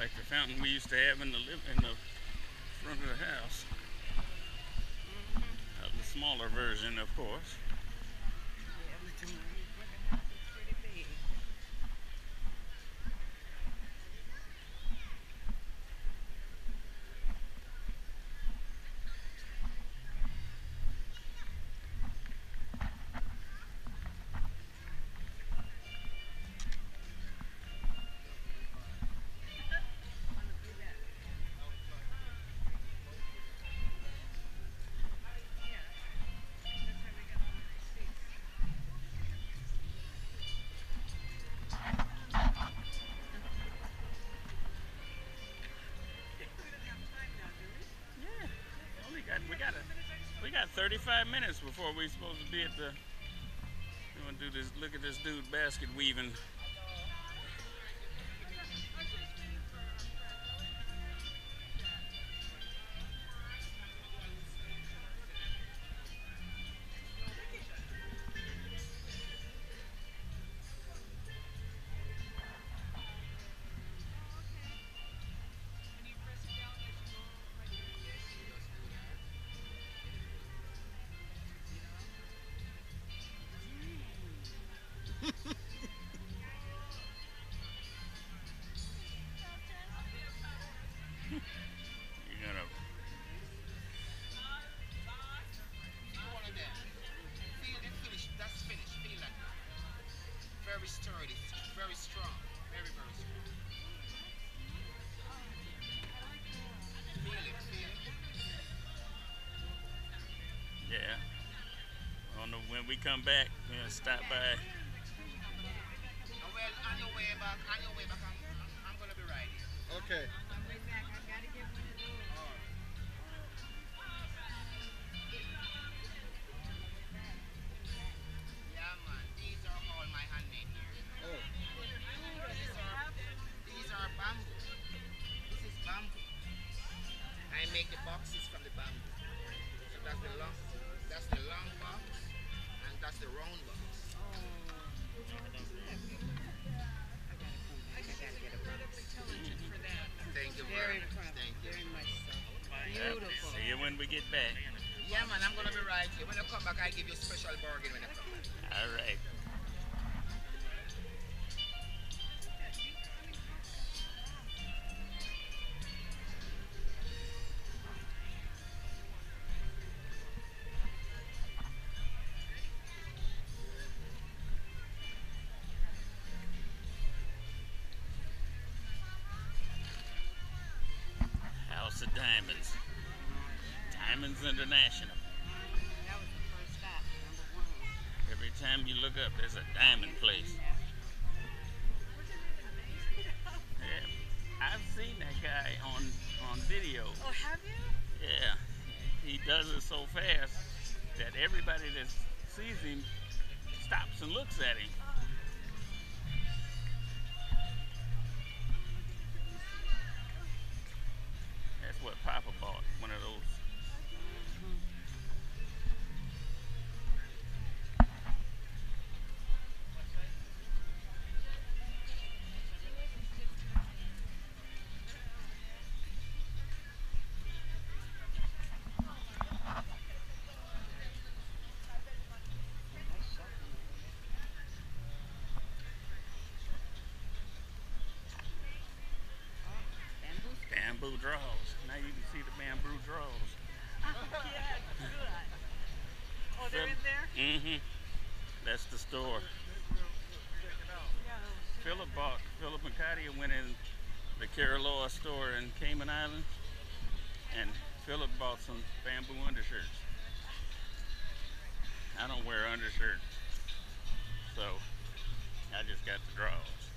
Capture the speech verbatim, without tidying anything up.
like the fountain we used to have in the live in the front of the house. Uh, the smaller version, of course. Yeah, but the money for the house is pretty big. Yeah, only got we got a, we got thirty-five minutes before we're supposed to be at the. We want to do this. Look at this dude basket weaving. You're gonna. One of them. Feel the finish. That's finished. Feel that. Very sturdy. Very strong. Very, very strong. Feel it. Feel it. Yeah. On the, when we come back, we're gonna stop by. Uh, well, on your way back, on your way back, I'm, I'm, I'm gonna be right here. Okay. On my way back, I gotta get one of those. All right. Yeah, man. These are all my handmade here. Oh, These are, these are bamboo. This is bamboo. I make the boxes from the bamboo. So that's the long, that's the long box, and that's the round box. I gotta come back. I gotta get a box. Thank you Very very much. proud. Thank you. Very much so. Yeah, Beautiful. see you when we get back. Yeah, man. I'm gonna be right here. When I come back, I'll give you a special bargain when I come back. All right. House of Diamonds. Diamonds International. That was the first stop, number one. Every time you look up, there's a diamond place. Yeah, I've seen that guy on on video. Oh, have you? Yeah, he does it so fast that everybody that sees him stops and looks at him. That's what Papa bought, one of those. Bamboo. Bamboo draws. Now you can see the bamboo draws. Yeah, good. Oh, they're in there? Mm-hmm. That's the store. Yeah. Philip bought, Philip McCarty went in the Caroloa store in Cayman Islands, and Philip bought some bamboo undershirts. I don't wear undershirts, so I just got the draws.